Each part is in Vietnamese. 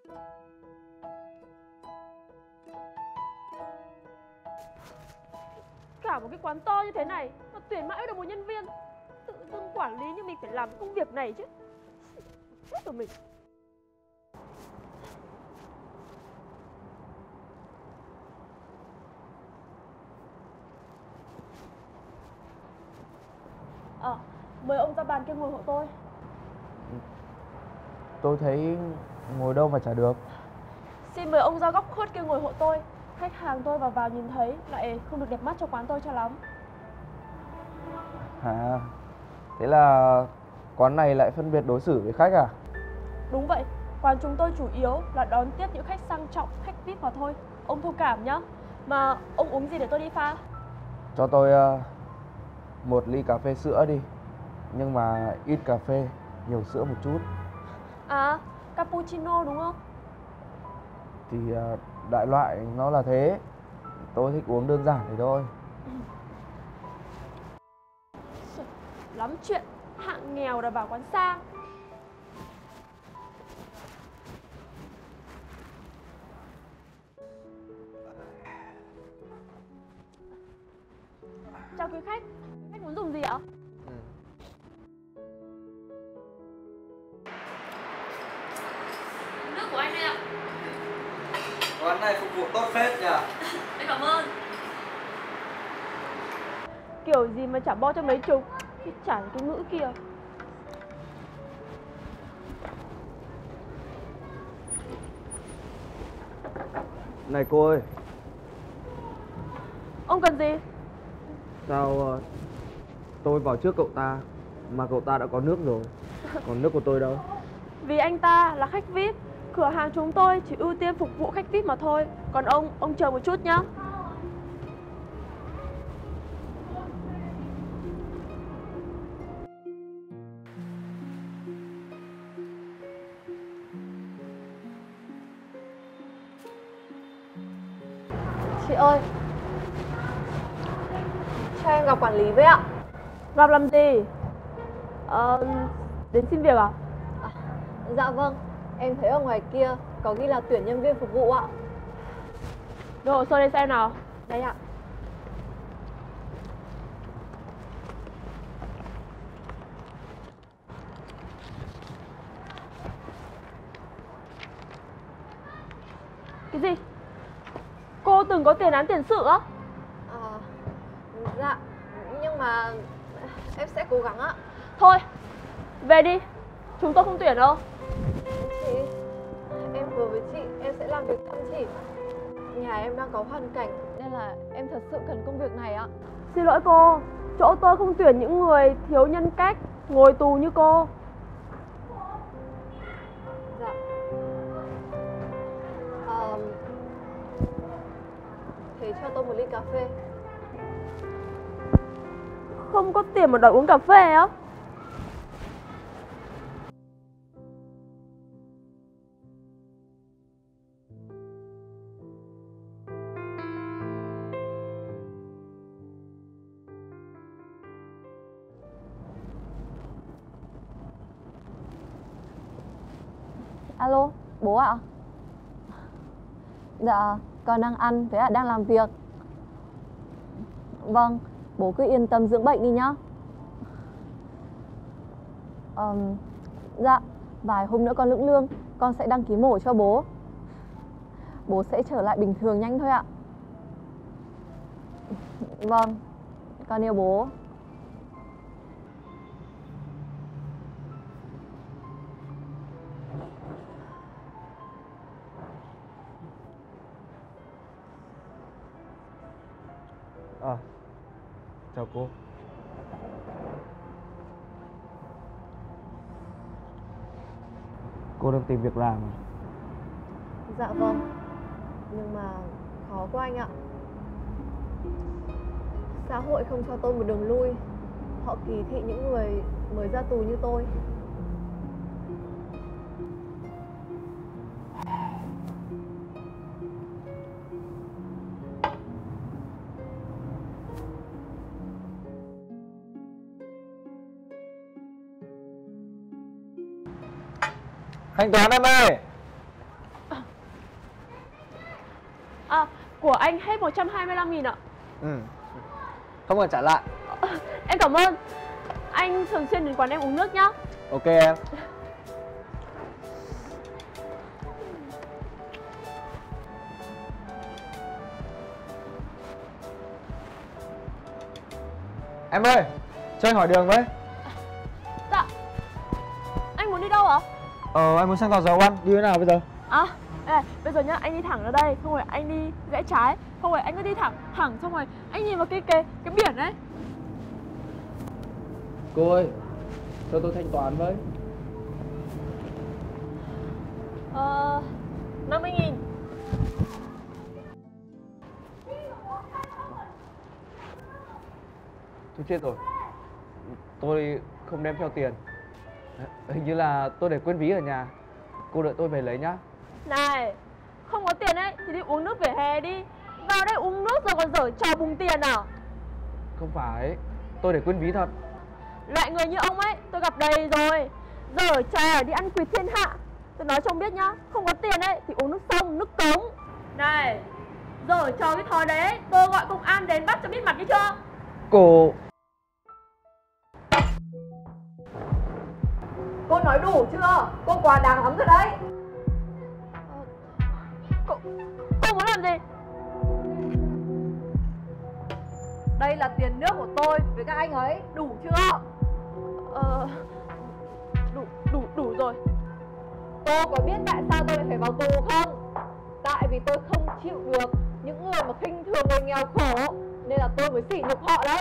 Cả một cái quán to như thế này mà tuyển mãi được một nhân viên. Tự dưng quản lý như mình phải làm công việc này chứ. Chết rồi mình. Mời ông ra bàn kia ngồi hộ tôi. Tôi thấy ngồi đâu mà chả được. Xin mời ông ra góc khuất kia ngồi hộ tôi. Khách hàng tôi vào nhìn thấy lại không được đẹp mắt cho quán tôi cho lắm. À, thế là quán này lại phân biệt đối xử với khách à? Đúng vậy, quán chúng tôi chủ yếu là đón tiếp những khách sang trọng, khách VIP mà thôi. Ông thông cảm nhá. Mà ông uống gì để tôi đi pha? Cho tôi một ly cà phê sữa đi. Nhưng mà ít cà phê, nhiều sữa một chút. À, cappuccino đúng không? Thì đại loại nó là thế. Tôi thích uống đơn giản thế thôi. Lắm chuyện, hạng nghèo đã vào quán sang. Chào quý khách, khách muốn dùng gì ạ? Nước của anh đây ạ. Quán này phục vụ tốt phết nhỉ? Em cảm ơn. Kiểu gì mà trả bo cho mấy chục, chứ trả cái ngữ kia. Này cô ơi. Ông cần gì? Sao tôi vào trước cậu ta mà cậu ta đã có nước rồi, còn nước của tôi đâu? Vì anh ta là khách VIP, cửa hàng chúng tôi chỉ ưu tiên phục vụ khách VIP mà thôi. Còn ông chờ một chút nhá. Chị ơi, cho em gặp quản lý với ạ. Gặp làm gì? Đến xin việc à? Dạ vâng, em thấy ở ngoài kia có ghi là tuyển nhân viên phục vụ ạ. Đưa hồ sơ lên xem nào. Đây ạ. Cái gì? Cô từng có tiền án tiền sự á? Dạ, nhưng mà em sẽ cố gắng ạ. Thôi, về đi. Chúng tôi không tuyển đâu. Chị, em vừa với chị, em sẽ làm việc chăm chỉ. Nhà em đang có hoàn cảnh nên là em thật sự cần công việc này ạ. Xin lỗi cô, chỗ tôi không tuyển những người thiếu nhân cách, ngồi tù như cô. Dạ. Thế cho tôi một ly cà phê. Không có tiền mà đòi uống cà phê á? Alo, bố ạ? Dạ, con đang ăn, với đang làm việc. Vâng, bố cứ yên tâm dưỡng bệnh đi nhá. Dạ, vài hôm nữa con lĩnh lương, con sẽ đăng ký mổ cho bố. Bố sẽ trở lại bình thường nhanh thôi ạ. Vâng, con yêu bố. Chào cô. Cô đang tìm việc làm à? Dạ vâng, nhưng mà khó quá anh ạ. Xã hội không cho tôi một đường lui. Họ kỳ thị những người mới ra tù như tôi. Thanh toán em ơi. À, của anh hết 125.000 ạ. Ừ. Không cần trả lại. Em cảm ơn. Anh thường xuyên đến quán em uống nước nhá. Ok em. Em ơi, cho anh hỏi đường với. Dạ. Anh muốn đi đâu ạ? Anh muốn sang Gò Dầu ăn, đi thế nào bây giờ? À, bây giờ nhá, anh đi thẳng ra đây, xong rồi anh đi rẽ trái, xong rồi anh cứ đi thẳng, xong rồi anh nhìn vào cái biển ấy. Cô ơi, cho tôi thanh toán với. 50.000. Tôi chết rồi. Tôi không đem theo tiền. Hình như là tôi để quên ví ở nhà. Cô đợi tôi về lấy nhá. Này, không có tiền ấy thì đi uống nước vỉa hè đi. Vào đây uống nước rồi còn dở trò bùng tiền à? Không phải, tôi để quên ví thật. Loại người như ông ấy tôi gặp đầy rồi. Dở trò đi ăn quỵt thiên hạ. Tôi nói cho ông biết nhá, không có tiền ấy thì uống nước sông, nước cống. Này, dở trò cái thói đấy, tôi gọi công an đến bắt cho biết mặt đi chưa? Cô... Cô nói đủ chưa? Cô quá đáng lắm rồi đấy. Cô muốn làm gì? Đây là tiền nước của tôi với các anh ấy, đủ chưa? Đủ rồi. Cô có biết tại sao tôi lại phải vào tù không? Tại vì tôi không chịu được những người mà khinh thường người nghèo khổ, nên là tôi mới sỉ nhục họ đấy.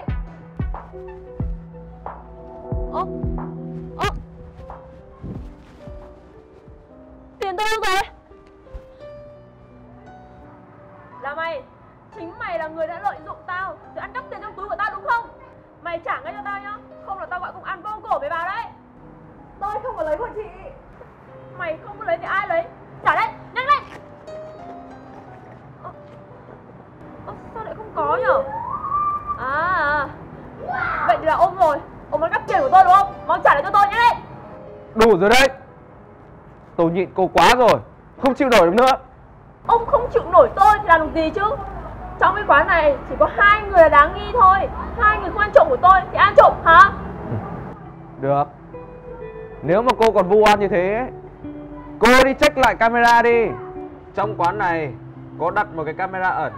Tiền tôi đâu rồi? Là mày, chính mày là người đã lợi dụng tao rồi ăn cắp tiền trong túi của tao đúng không? Mày trả ngay cho tao nhá, không là tao gọi công an vô cổ mày vào đấy. Tôi không có lấy của chị. Mày không có lấy thì ai lấy? Trả đây, nhanh lên. Sao lại không có nhở? Vậy thì là ôm rồi. Ông muốn cắp tiền của tôi đúng không? Mau trả lại cho tôi nhanh lên. Đủ rồi đấy. Tôi nhịn cô quá rồi, không chịu nổi được nữa. Ông không chịu nổi tôi thì làm được gì chứ? Trong cái quán này chỉ có 2 người là đáng nghi thôi. 2 người không ăn trộm của tôi thì ăn trộm hả? Được. Nếu mà cô còn vu oan như thế, cô đi check lại camera đi. Trong quán này có đặt một cái camera ẩn.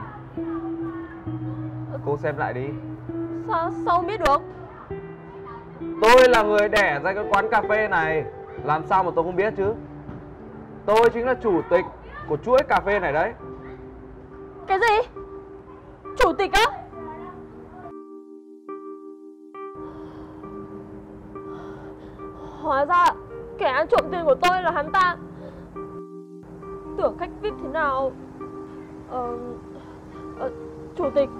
Cô xem lại đi. Sao ông biết được? Tôi là người đẻ ra cái quán cà phê này, làm sao mà tôi không biết chứ. Tôi chính là chủ tịch của chuỗi cà phê này đấy. Cái gì? Chủ tịch á? Hóa ra kẻ ăn trộm tiền của tôi là hắn ta. Tưởng khách VIP thế nào. Chủ tịch,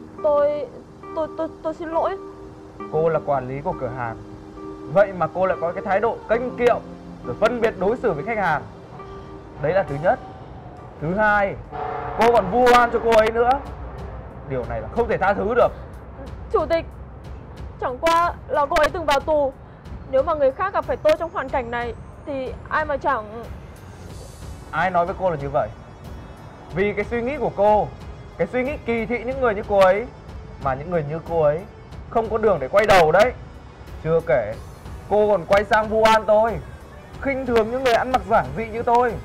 tôi xin lỗi. Cô là quản lý của cửa hàng, vậy mà cô lại có cái thái độ kênh kiệu rồi phân biệt đối xử với khách hàng. Đấy là thứ nhất. Thứ hai, cô còn vu oan cho cô ấy nữa. Điều này là không thể tha thứ được. Chủ tịch, chẳng qua là cô ấy từng vào tù. Nếu mà người khác gặp phải tôi trong hoàn cảnh này thì ai mà chẳng... Ai nói với cô là như vậy? Vì cái suy nghĩ của cô, cái suy nghĩ kỳ thị những người như cô ấy, mà những người như cô ấy không có đường để quay đầu đấy. Chưa kể, cô còn quay sang vu oan tôi, khinh thường những người ăn mặc giản dị như tôi.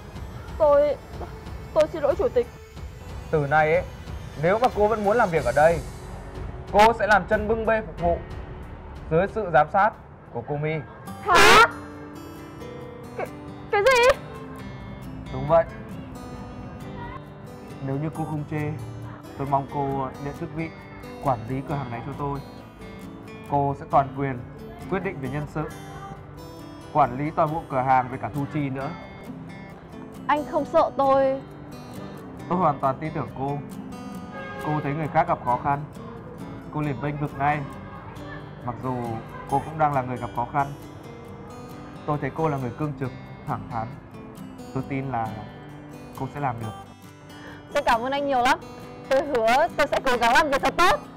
Tôi xin lỗi chủ tịch. Từ nay ấy, nếu mà cô vẫn muốn làm việc ở đây, cô sẽ làm chân bưng bê phục vụ dưới sự giám sát của cô My. Hả? Cái gì? Đúng vậy. Nếu như cô không chê, tôi mong cô nhận chức vị quản lý cửa hàng này cho tôi. Cô sẽ toàn quyền quyết định về nhân sự, quản lý toàn bộ cửa hàng với cả thu chi nữa. Anh không sợ tôi? Tôi hoàn toàn tin tưởng cô. Cô thấy người khác gặp khó khăn, cô liền bênh vực ngay. Mặc dù cô cũng đang là người gặp khó khăn, tôi thấy cô là người cương trực, thẳng thắn. Tôi tin là cô sẽ làm được. Tôi cảm ơn anh nhiều lắm. Tôi hứa tôi sẽ cố gắng làm việc thật tốt.